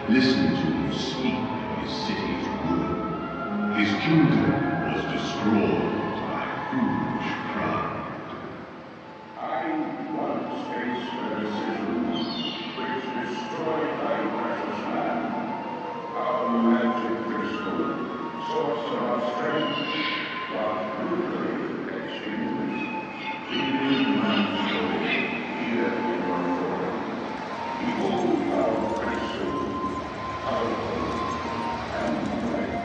Listen to him speak of his city's ruin. His kingdom was destroyed by foolish pride. I once faced a decision which destroyed thy precious land. Our magic crystal, source of our strength, was brutally extinguished. Leaving my soul here in your throne. Behold our crystal, powerful and bright.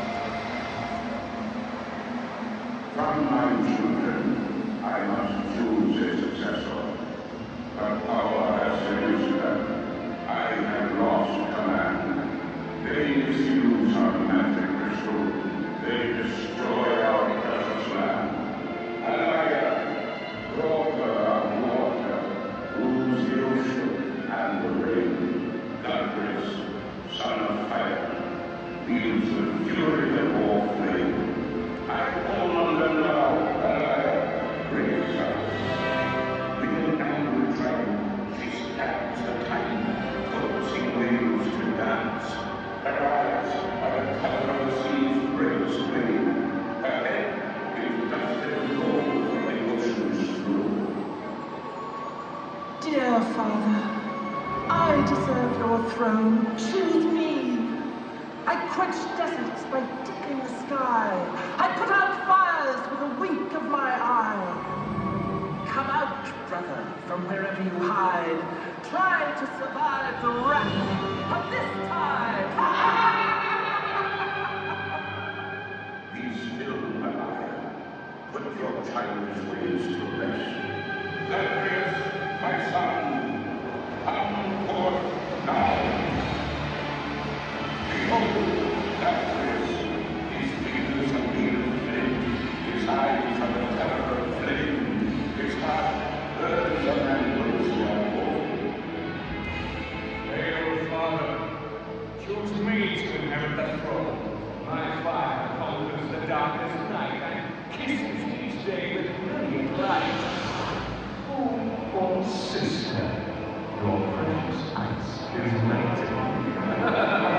From my children, I must choose a successor. But power has seduced them. I have lost command. They misuse our magic crystal. They destroy our precious land. Alaya, daughter of water, rules the ocean and the rain. Godris, son of fire, wields the fury of all flame. I call on them now, Alaya, grace us. With an angry triumph, she stabs the tide, coaxing waves to dance. Her eyes are the color of the sea's bravest wave. Her head is dusted with gold from the ocean's flow. Dear Father, I deserve your throne. Choose me. I quench deserts by dipping the sky. I put out fires with a wink of my eye. Come out, brother, from wherever you hide. Try to survive the wrath of this tide. Be still, Alaya. Put your childish ways to rest. Godris, my son, come forth now. Behold, Godris, his fingers are made of flint, his eyes are the terror of flame, his heart burns a ambrosia gold. Hail, Father, choose me to inherit the throne. My fire conquers the darkest night and kisses each day with brilliant light. Oh, sister, your precious ice is melting.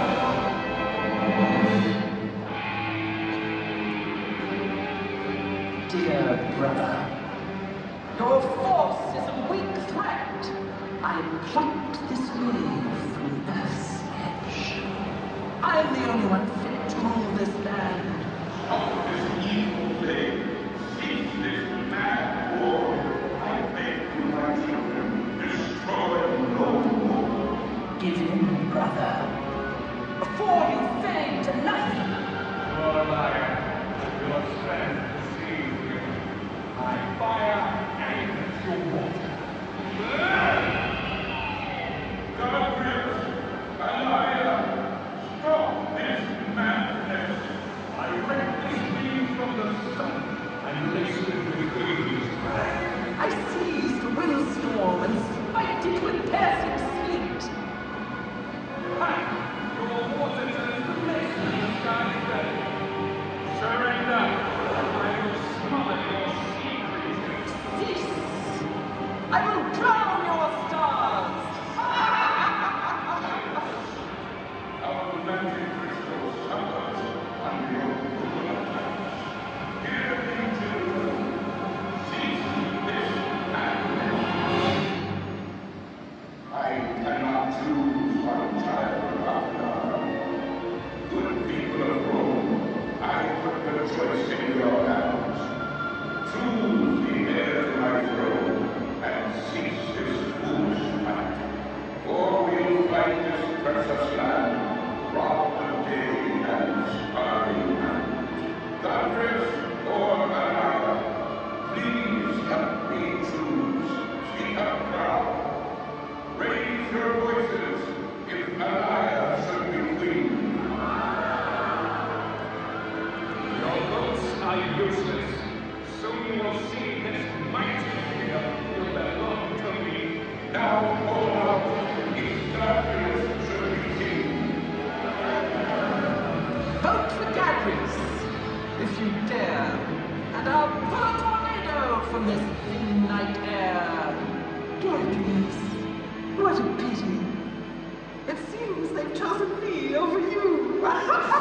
Dear brother, your force is a weak threat. I plucked this wave from Earth's edge. I am the only one fit to rule this land. Stop this evil thing. Cease this mad war. I beg you, my children, destroy no more. Give in, brother, before you fade to nothing. Your liar, your strength deceives you. My fire anchors your water. Godris, Alaya, stop this madness. I rip this beam from the sun and lace it with Hades' brand. I seized the windstorm and spiked it with piercing sleet. Ha! Your water turns the place in the sky red. Surrender, I will smother your sea creatures. Cease! I will drown your stars! Our magic crystal suffers under your cruel attacks. Hear me, children. Cease this madness. I cannot choose one child after another. Good people of Rome, I put the choice in your hands. Choose the heir to my throne and cease this foolish fight. Or we'll fight this precious land, robbed of day and starry night. Godris or Alaya, please help me choose. Speak up proud. Raise your voices if Alaya should be queen. Your votes are useless. Soon you will see this mighty figure will belong to me. Now call out if Godris should be king. Vote for Gadris, if you dare, and I'll pull a tornado from this thin night air. Gadris, what a pity. It seems they have chosen me over you. They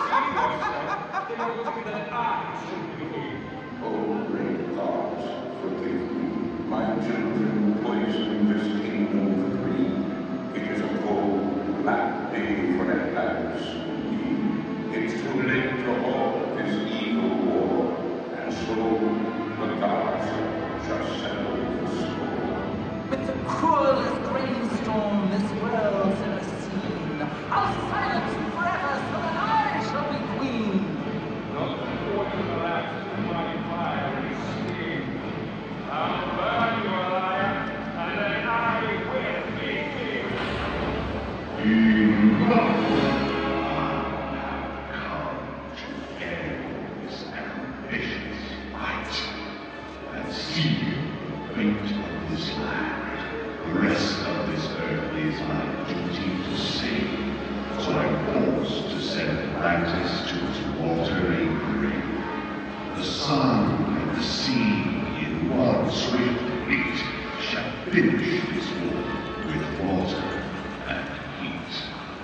told me that I should be here. Oh, great gods, forgive me. My children poisoned this kingdom for greed. It is a cold, black day for Atlantis indeed. It's too late to halt this evil war, and so the gods shall settle the score. With the cruelest brainstorm this world's ever seen, I'll silence you forever so that I shall be queen. Not before you collapse in my fiery steam. I'll burn you alive, and then I will be king. Enough! I have come to end this ambitious fight and seal the fate of this land. The rest of this earth is my duty to save, so I'm forced to send Atlantis to its watery grave. The sun and the sea in one swift hit shall finish this war with water and heat.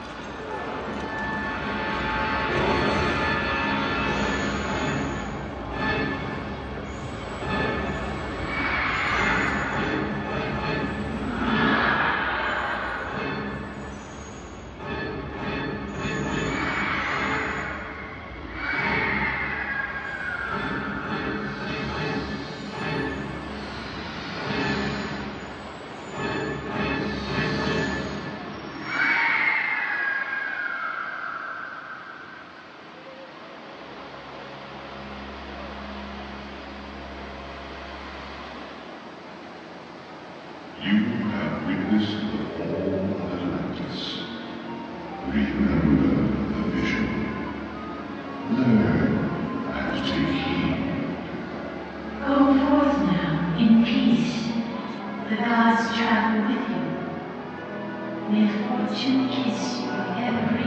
You have witnessed the fall of Atlantis. Remember the vision. Learn and take heed. Go forth now, in peace. The gods travel with you. May fortune kiss you every